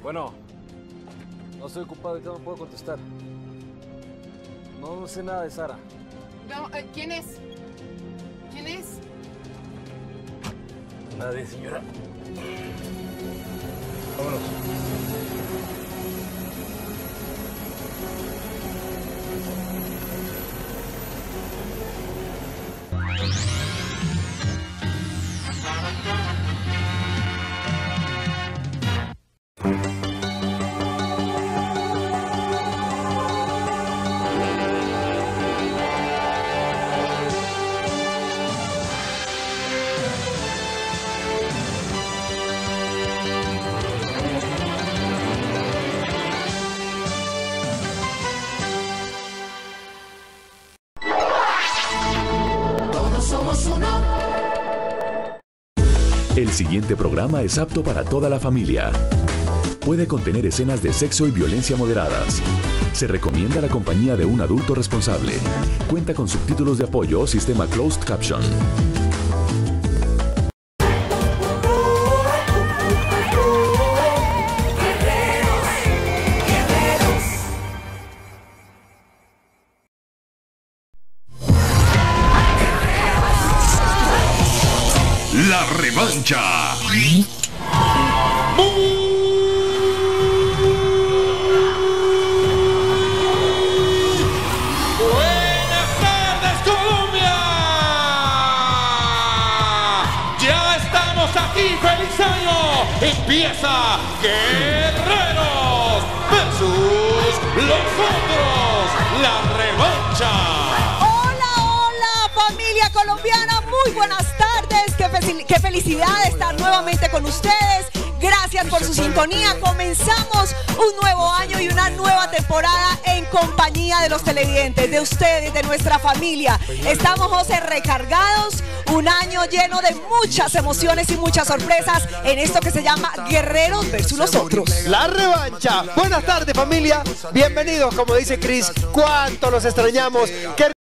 Bueno, no estoy ocupado y no puedo contestar. No sé nada de Sara. No, ¿quién es? ¿Quién es? Nadie, señora. Vámonos. El siguiente programa es apto para toda la familia. Puede contener escenas de sexo y violencia moderadas. Se recomienda la compañía de un adulto responsable. Cuenta con subtítulos de apoyo o sistema closed caption. La revancha. Buenas tardes, Colombia. Ya estamos aquí, feliz año. Empieza Guerreros versus los otros. La revancha. Hola, familia colombiana, muy buenas tardes. Qué felicidad estar nuevamente con ustedes. Gracias por su sintonía. Comenzamos un nuevo año y una nueva temporada en compañía de los televidentes, de ustedes, de nuestra familia. Estamos, José, recargados. Un año lleno de muchas emociones y muchas sorpresas en esto que se llama Guerreros versus los otros. La revancha. Buenas tardes, familia. Bienvenidos, como dice Chris. Cuánto los extrañamos.